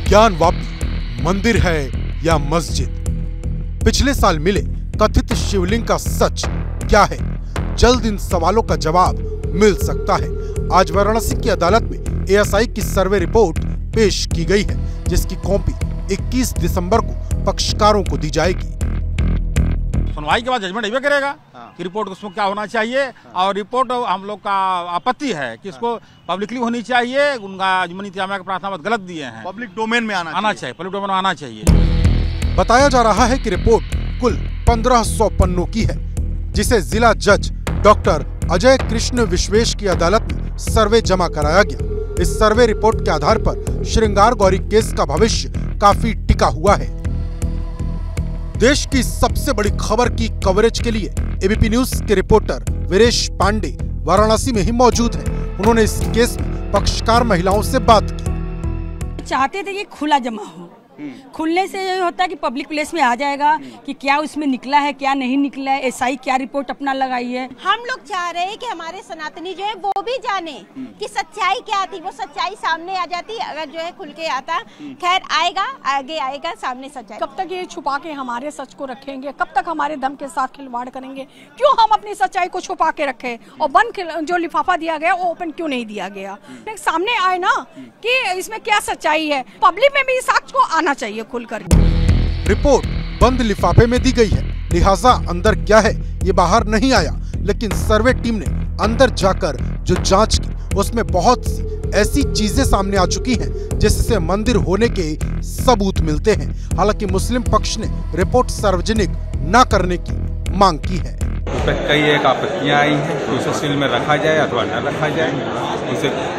ज्ञानवापी मंदिर है या मस्जिद? पिछले साल मिले कथित शिवलिंग का सच क्या है? जल्द इन सवालों का जवाब मिल सकता है। आज वाराणसी की अदालत में एएसआई की सर्वे रिपोर्ट पेश की गई है, जिसकी कॉपी 21 दिसंबर को पक्षकारों को दी जाएगी। सुनवाई के बाद जजमेंट ये करेगा कि रिपोर्ट उसमें क्या होना चाहिए। और रिपोर्ट हम लोग का आपत्ति है कि इसको पब्लिकली होनी चाहिए। उनका अजमनी इंतजामिया का प्रार्थना गलत दिए हैं, पब्लिक डोमेन में आना चाहिए, पब्लिक डोमेन में आना चाहिए। बताया जा रहा है कि रिपोर्ट कुल 1500 पन्नों की है, जिसे जिला जज डॉक्टर अजय कृष्ण विश्वेश की अदालत में सर्वे जमा कराया गया। इस सर्वे रिपोर्ट के आधार पर श्रृंगार गौरी केस का भविष्य काफी टिका हुआ है। देश की सबसे बड़ी खबर की कवरेज के लिए एबीपी न्यूज के रिपोर्टर वीरेश पांडे वाराणसी में ही मौजूद हैं। उन्होंने इस केस में पक्षकार महिलाओं से बात की। चाहते थे कि खुला जमा हो, खुलने से ये होता है कि पब्लिक प्लेस में आ जाएगा कि क्या उसमें निकला है, क्या नहीं निकला है, एसआई क्या रिपोर्ट अपना लगाई है। हम लोग चाह रहे हैं कि हमारे सनातनी जो है वो भी जाने कि सच्चाई क्या थी, वो सच्चाई सामने आ जाती अगर जो है खुल के आता। खैर आएगा, आगे आएगा सामने सच्चाई। कब तक ये छुपा के हमारे सच को रखेंगे? कब तक हमारे दम के साथ खिलवाड़ करेंगे? क्यों हम अपनी सच्चाई को छुपा के रखे और बंद जो लिफाफा दिया गया वो ओपन क्यों नहीं दिया गया? सामने आए ना कि इसमें क्या सच्चाई है। पब्लिक में भी इस सच को आना चाहिए खुलकर। रिपोर्ट बंद लिफाफे में दी गई है, लिहाजा अंदर क्या है ये बाहर नहीं आया। लेकिन सर्वे टीम ने अंदर जाकर जो जांच की, उसमें बहुत सी ऐसी चीजें सामने आ चुकी हैं जिससे मंदिर होने के सबूत मिलते हैं। हालांकि मुस्लिम पक्ष ने रिपोर्ट सार्वजनिक न करने की मांग की है। उस पर कई एक आपत्तियां आई हैं कि उसे सील में रखा जाए अथवा न रखा जाए, उसे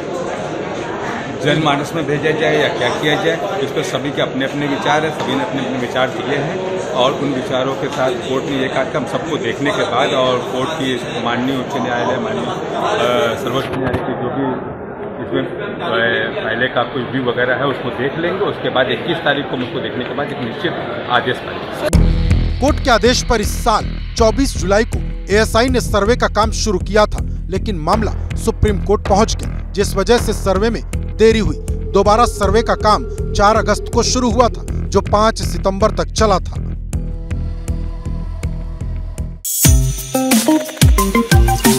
जनमानस में भेजा जाए या क्या किया जाए। इस पर सभी के अपने अपने विचार है, सभी ने अपने अपने विचार दिए हैं और उन विचारों के साथ कोर्ट ने ये कहा कि हम सबको देखने के बाद और कोर्ट की माननीय उच्च न्यायालय, माननीय सर्वोच्च न्यायालय की जो भी इसमें पहले का कुछ भी वगैरह है उसको देख लेंगे। उसके बाद 21 तारीख को मुझको देखने के बाद एक निश्चित आदेश पाएंगे। कोर्ट के आदेश पर इस साल 24 जुलाई को एएसआई ने सर्वे का काम शुरू किया था, लेकिन मामला सुप्रीम कोर्ट पहुंच गया, जिस वजह से सर्वे में देरी हुई। दोबारा सर्वे का काम 4 अगस्त को शुरू हुआ था, जो 5 सितंबर तक चला था।